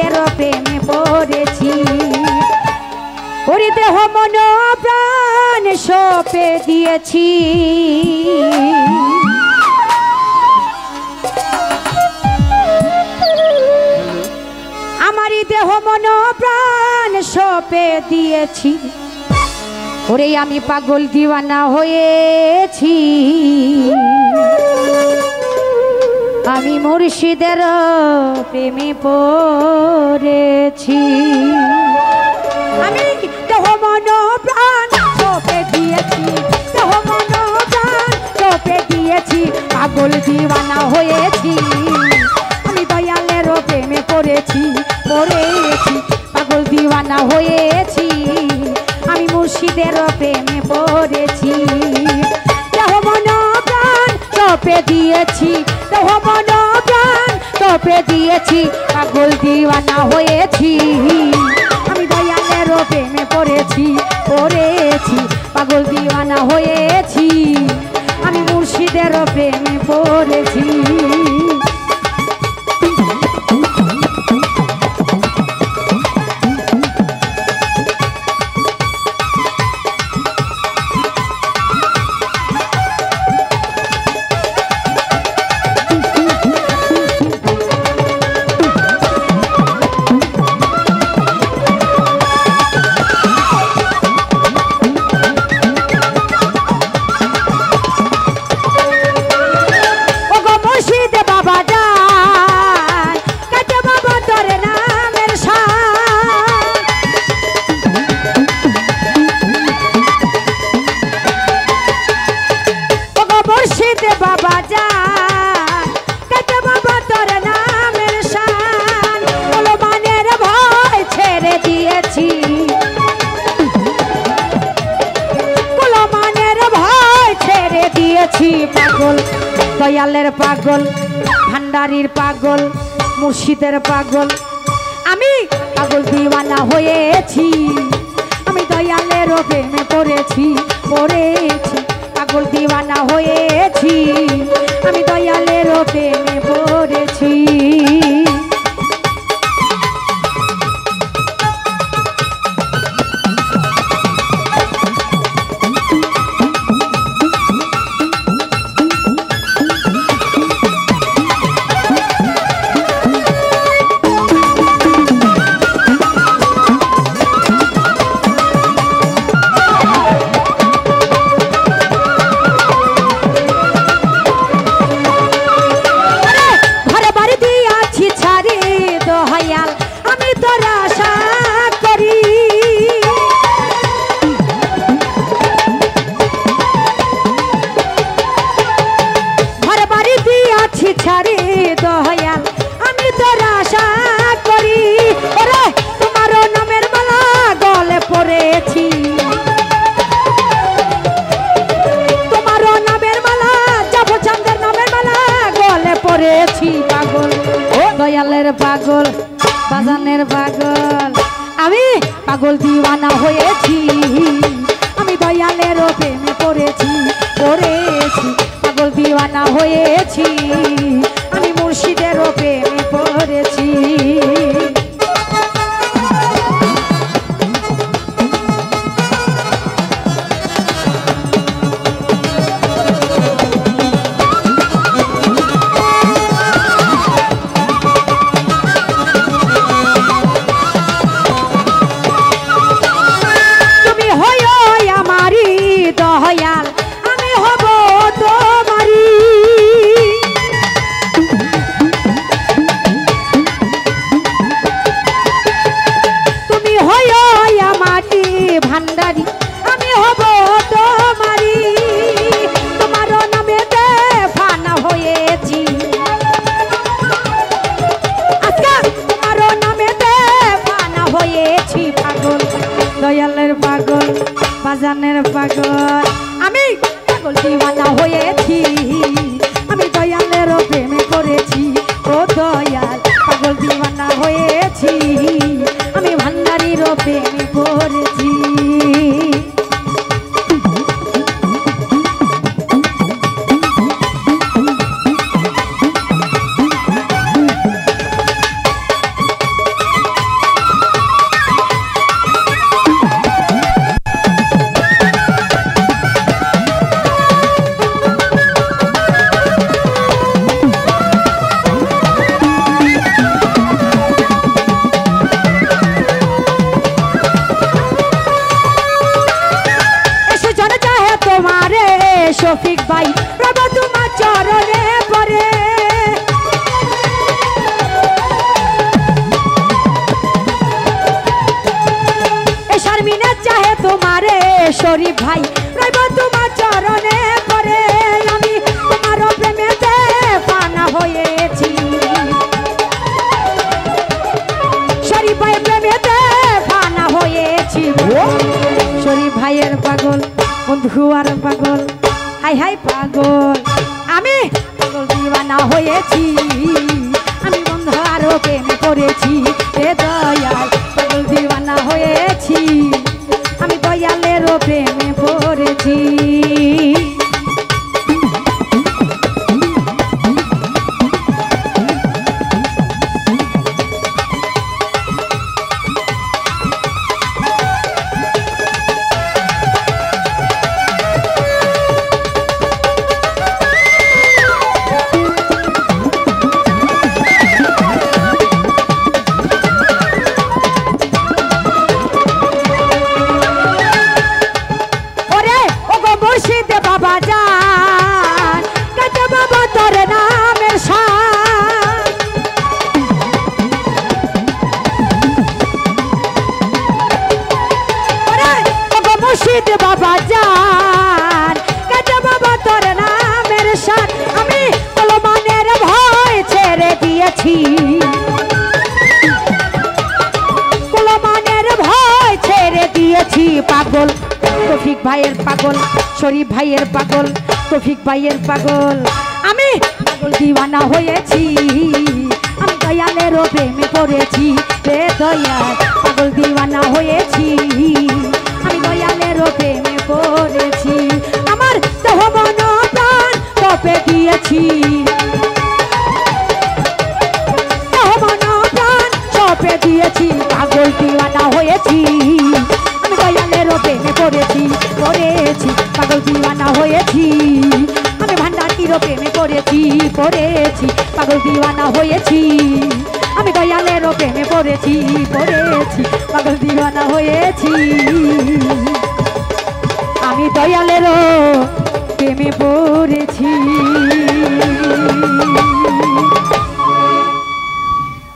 মুর্শিদের প্রেমে পড়েছি। ওরে দেহ মন প্রাণ সঁপে দিয়েছি, আমারই দেহ মন প্রাণ সঁপে দিয়েছি। ওরে আমি পাগল দিওয়ানা হয়েছি, আমি মুর্শিদের প্রেমে পড়েছি। আমি দেহ মন প্রাণ সঁপে দিয়েছি, দেহ মন প্রাণ সঁপে দিয়েছি, পাগল দিওয়ানা হয়েছি, আমি দয়ালের প্রেমে পড়েছি পড়েছি, পাগল দিওয়ানা হয়েছি, আমি মুর্শিদের প্রেমে পড়েছি। দেহ মন প্রাণ সঁপে দিয়েছি, দেহ মন প্রাণ সঁপে দিয়েছি, পাগল দিওয়ানা হয়েছি, আমি দয়ালের প্রেমে পড়েছি পড়েছি, পাগল দিওয়ানা হয়েছি, আমি মুর্শিদের প্রেমে পড়েছি। পাগল দয়ালের পাগল, ভান্ডারির পাগল, মুর্শিদের পাগল, আমি পাগল দিওয়ানা হয়েছি, আমি দয়ালের প্রেমে পড়েছি পড়েছি, পাগল দিওয়ানা হয়েছি, আমি দয়ালের প্রেমে পড়েছি। দয়ালের পাগল, বাজানের পাগল, আমি পাগল দিওয়ানা হয়েছি, আমি দয়ালের প্রেমে পড়েছি পড়েছি, পাগল দিওয়ানা হয়েছি, আমি মুর্শিদের প্রেমে পড়েছি। দয়ালের পাগল, বাজানের পাগল, আমি পাগল দিওয়ানা হয়েছি, আমি দয়ালের প্রেমে পড়েছি, ও দয়াল পাগল দিওয়ানা হয়েছি, আমি ভান্ডারির প্রেমে পড়েছি। রফিক ভাই রব তোমার চরণে পড়ে এ শারমিনে চাহে তোমারে শরীফ ভাই রব তোমার চরণে পড়ে আমি তোমার প্রেমেতে পানা হয়েছি শরীফ ভাই প্রেমেতে পানা হয়েছি শরীফ ভাইয়ের পাগল বন্ধু আর পাগল হাই হাই পাগল আমি পাগল দিওয়ানা হয়েছি আমি বন্ধু আরো প্রেমে পড়েছি এ দয়াল পাগল দিওয়ানা হয়েছি আমি দয়ালেরও প্রেমে পড়েছি বাবা জান কাজে বাবা তোর নামের শান আমি কলমানের ভয় ছেড়ে দিয়েছি কলমানের ভয় ছেড়ে দিয়েছি পাগল তৌফিক ভাইয়ের পাগল শরীফ ভাইয়ের পাগল তৌফিক ভাইয়ের পাগল আমি পাগল দিওয়ানা হয়েছি আমি দয়ালেরও প্রেমে পড়েছি রে দয়াল পাগল দিওয়ানা হয়েছি আমি দয়ালেরও প্রেমে পড়েছি আমার দেহ মন প্রাণ কপে দিয়েছি দেহ মন প্রাণ কপে দিয়েছি পাগল দিওয়ানা হয়েছি আমি দয়ালেরও প্রেমে পড়েছি পড়েছি পাগল দিওয়ানা হয়েছি আমি ভান্ডারটিরও প্রেমে পড়েছি পড়েছি পাগল দিওয়ানা হয়েছি আমি দয়ালেরও প্রেমে পড়েছি পড়েছি পাগল দিওয়ানা হয়েছি আমি দয়ালেরও প্রেমে পড়েছি।